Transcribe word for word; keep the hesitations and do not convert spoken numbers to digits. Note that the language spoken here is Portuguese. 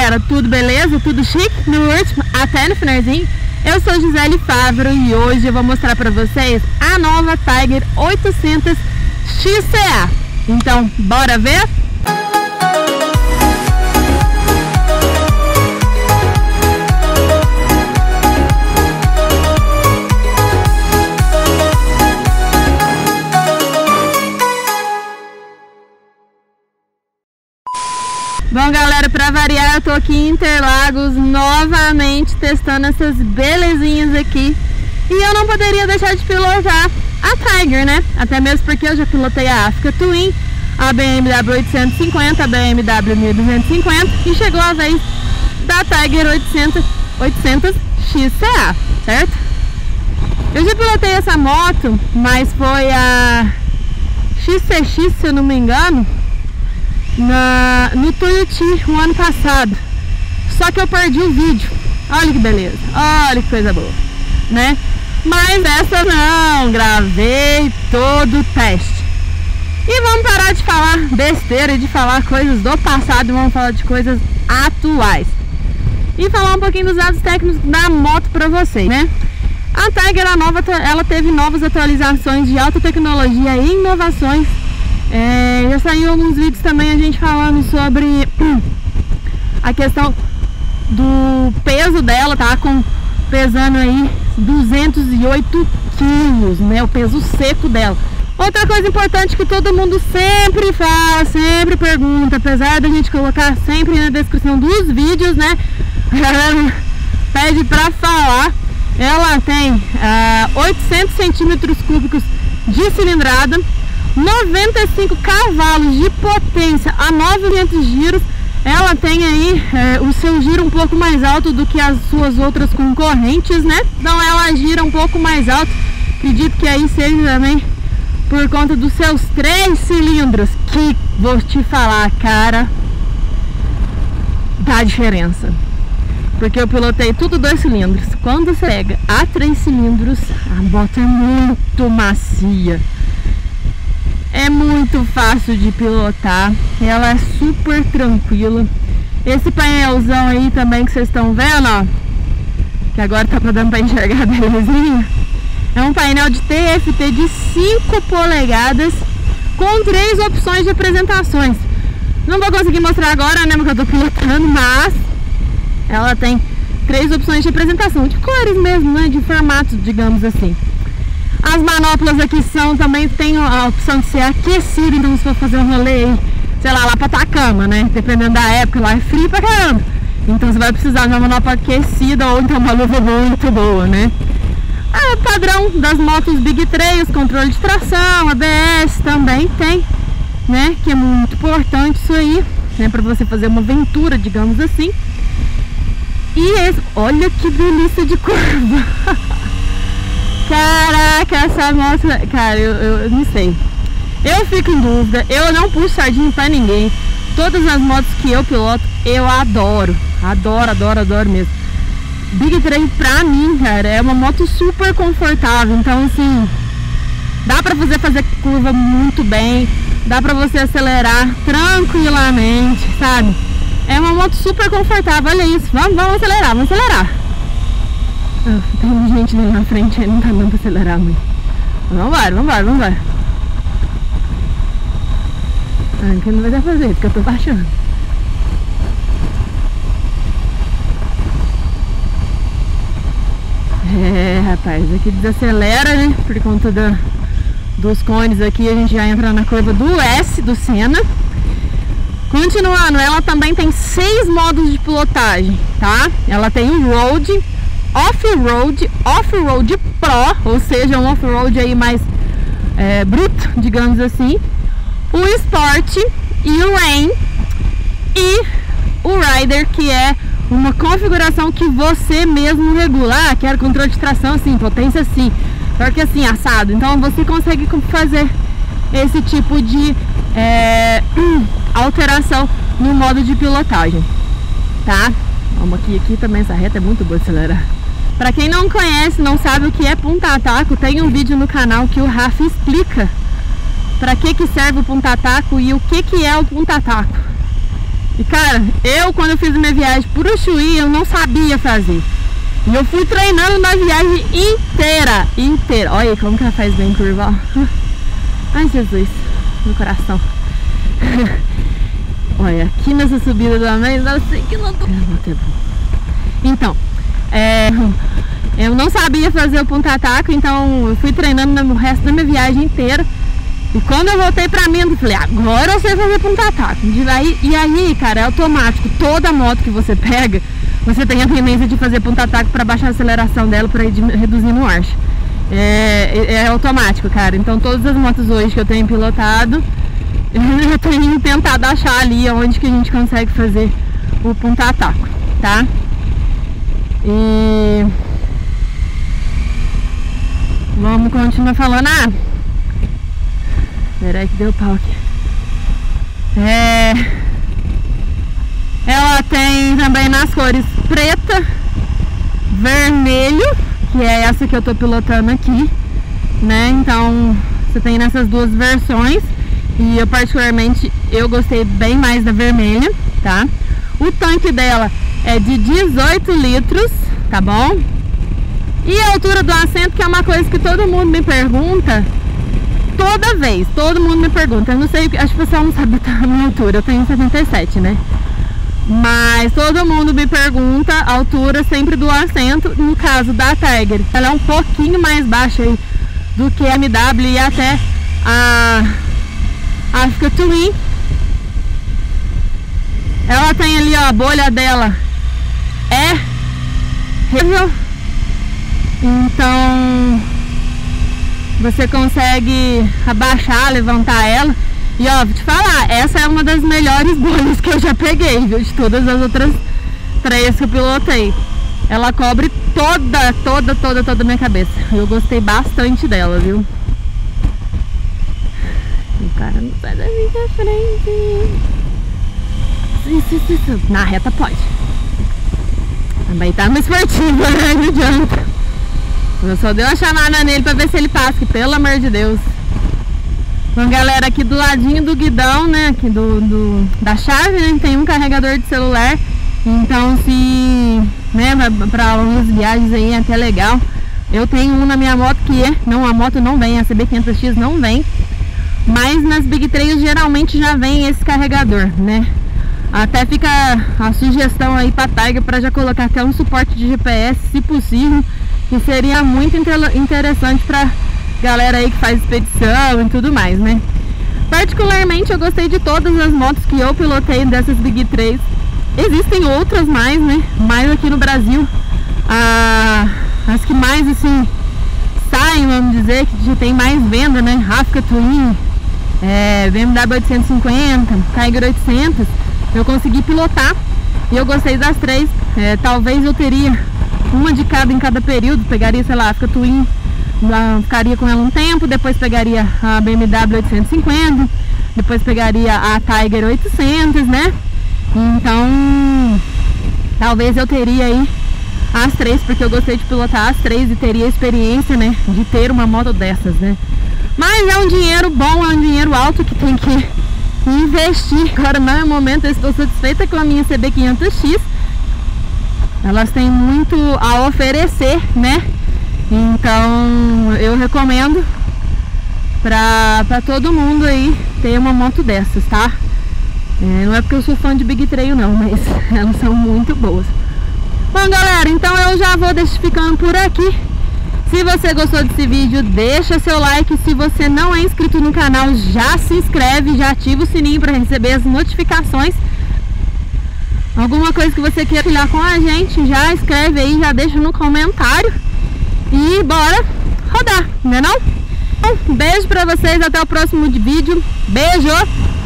galera, tudo beleza? Tudo chique? No último, até no finalzinho. Eu sou Gisele Fávaro e hoje eu vou mostrar pra vocês a nova Tiger oitocentos X C A. Então, bora ver? Bom, galera, pra variar, eu tô aqui em Interlagos novamente testando essas belezinhas aqui. E eu não poderia deixar de pilotar a Tiger, né? Até mesmo porque eu já pilotei a Africa Twin, a B M W oitocentos e cinquenta, a B M W mil duzentos e cinquenta e chegou a vez da Tiger oitocentos X C A, certo? Eu já pilotei essa moto, mas foi a X C X, se eu não me engano, Na, no Tuiuti o ano passado. Só que eu perdi o vídeo. Olha que beleza, olha que coisa boa, né? Mas essa não, gravei todo o teste. E vamos parar de falar besteira e de falar coisas do passado e vamos falar de coisas atuais. E falar um pouquinho dos dados técnicos da moto pra vocês, né? A Tiger, a nova, ela teve novas atualizações de alta tecnologia e inovações. É, já saiu alguns vídeos também a gente falando sobre a questão do peso dela, tá? Com, pesando aí duzentos e oito quilos, né? O peso seco dela. Outra coisa importante que todo mundo sempre fala, sempre pergunta, apesar da gente colocar sempre na descrição dos vídeos, né? Pede pra falar. Ela tem uh, oitocentos centímetros cúbicos de cilindrada, noventa e cinco cavalos de potência a novecentos giros. Ela tem aí é, o seu giro um pouco mais alto do que as suas outras concorrentes, né? Então ela gira um pouco mais alto. Acredito que aí seja também por conta dos seus três cilindros, que vou te falar, cara, dá diferença. Porque eu pilotei tudo dois cilindros. Quando você pega a três cilindros, a moto é muito macia. É muito fácil de pilotar, ela é super tranquila. Esse painelzão aí também que vocês estão vendo, ó, que agora tá dando pra enxergar belezinha, é um painel de T F T de cinco polegadas com três opções de apresentações. Não vou conseguir mostrar agora, né, porque eu tô pilotando, mas ela tem três opções de apresentação, de cores mesmo, né, de formato, digamos assim. As manoplas aqui são também, tem a opção de ser aquecida, então se for fazer um rolê aí, sei lá, lá pra Atacama, né? Dependendo da época, lá é frio pra caramba. Então você vai precisar de uma manopla aquecida ou então uma luva muito boa, né? Ah, o padrão das motos Big três, controle de tração, A B S também tem, né? Que é muito importante isso aí, né? Pra você fazer uma aventura, digamos assim. E esse, olha que delícia de curva! Caraca, essa moto, cara, eu, eu, eu não sei. Eu fico em dúvida, eu não puxo sardinha pra ninguém. Todas as motos que eu piloto, eu adoro. Adoro, adoro, adoro mesmo. Big três pra mim, cara, é uma moto super confortável. Então, assim, dá pra você fazer curva muito bem. Dá pra você acelerar tranquilamente, sabe? É uma moto super confortável, olha isso. Vamos, vamos acelerar, vamos acelerar. Tem gente ali na frente aí, não tá dando pra acelerar muito. Vambora, vambora, vambora. Ah, aqui não vai dar pra fazer, porque eu tô baixando. É, rapaz, aqui desacelera, né? Por conta da, dos cones aqui, a gente já entra na curva do S, do Senna. Continuando, ela também tem seis modos de pilotagem, tá? Ela tem o Road, Off-Road, Off-Road Pro, ou seja, um off-road aí mais é, bruto, digamos assim, o Sport e o Rain e o Rider, que é uma configuração que você mesmo regula. Ah, quero controle de tração assim, potência assim, porque assim, assado. Então você consegue fazer esse tipo de é, alteração no modo de pilotagem, tá? Vamos aqui, aqui também essa reta é muito boa de acelerar. Pra quem não conhece, não sabe o que é ponta-taco, tem um vídeo no canal que o Rafa explica pra que que serve o ponta-taco e o que que é o ponta-taco. E cara, eu quando eu fiz a minha viagem por Ushuaia, eu não sabia fazer. E eu fui treinando na viagem inteira, inteira. Olha aí como que ela faz bem curva, ó. Ai, Jesus, meu coração. Olha, aqui nessa subida do Amém, dá cem quilômetros. Então, é, eu não sabia fazer o ponta-taco, então eu fui treinando no resto da minha viagem inteira. E quando eu voltei pra mim, eu falei, agora eu sei fazer ponta-taco. E aí, cara, é automático. Toda moto que você pega, você tem a tendência de fazer ponta-taco para baixar a aceleração dela, para ir reduzindo o archo. É, é automático, cara. Então todas as motos hoje que eu tenho pilotado, eu tenho tentado achar ali onde que a gente consegue fazer o ponta-taco, tá? E vamos continuar falando. Ah, peraí que deu pau aqui. É, ela tem também nas cores preta, vermelho, que é essa que eu tô pilotando aqui, né? Então você tem nessas duas versões. E eu particularmente, eu gostei bem mais da vermelha, tá? O tanque dela é de dezoito litros, tá bom? E a altura do assento, que é uma coisa que todo mundo me pergunta, toda vez, todo mundo me pergunta. Eu não sei, acho que o pessoal não sabe a minha altura, eu tenho setenta e sete, né? Mas todo mundo me pergunta a altura sempre do assento. No caso da Tiger, ela é um pouquinho mais baixa aí do que a M W e até a Africa Twin. Ela tem ali, ó, a bolha dela é reversível, então você consegue abaixar, levantar ela. E ó, vou te falar, essa é uma das melhores bolhas que eu já peguei, viu? De todas as outras três que eu pilotei. Ela cobre toda, toda, toda, toda a minha cabeça. Eu gostei bastante dela, viu? O cara não sai da minha frente. Sim, sim, sim, sim. Na reta pode. Também tá mais esportivo, né? Não adianta. Eu só dei uma chamada nele pra ver se ele passa, que pelo amor de Deus. Bom, galera, aqui do ladinho do guidão, né, aqui do, do, da chave, né, tem um carregador de celular. Então se, né, para algumas viagens aí é até legal. Eu tenho um na minha moto que é, não, a moto não vem, a C B quinhentos X não vem. Mas nas Big Trails geralmente já vem esse carregador, né. Até fica a sugestão aí pra Tiger para já colocar até um suporte de G P S, se possível. Que seria muito interessante pra galera aí que faz expedição e tudo mais, né? Particularmente eu gostei de todas as motos que eu pilotei dessas Big Trails. Existem outras mais, né? Mais aqui no Brasil. Ah, as que mais assim saem, vamos dizer, que já tem mais venda, né? Africa Twin, é, B M W oitocentos e cinquenta, Tiger oitocentos. Eu consegui pilotar e eu gostei das três. É, talvez eu teria uma de cada em cada período. Pegaria, sei lá, Africa Twin, ficaria com ela um tempo, depois pegaria a B M W oitocentos e cinquenta, depois pegaria a Tiger oitocentos, né? Então talvez eu teria aí as três, porque eu gostei de pilotar as três e teria a experiência, né, de ter uma moto dessas, né? Mas é um dinheiro bom, é um dinheiro alto que tem que investir. Agora não é o momento, eu estou satisfeita com a minha C B quinhentos X. Elas têm muito a oferecer, né? Então eu recomendo pra, pra todo mundo aí ter uma moto dessas, tá? É, não é porque eu sou fã de Big Trail não, mas elas são muito boas. Bom, galera, então eu já vou ficando por aqui. Se você gostou desse vídeo, deixa seu like. Se você não é inscrito no canal, já se inscreve, já ativa o sininho para receber as notificações. Alguma coisa que você queira compartilhar com a gente, já escreve aí, já deixa no comentário. E bora rodar, né não? Um beijo pra vocês, até o próximo vídeo. Beijo!